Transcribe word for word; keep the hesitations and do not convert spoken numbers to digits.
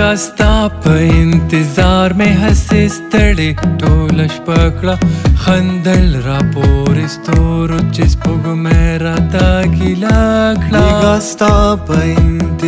ستا په انتظار مې هسې ستړې ټوله شپه کړه خندل راپورې ستورو چې سپوږمۍ راته ګیله کړه ستا په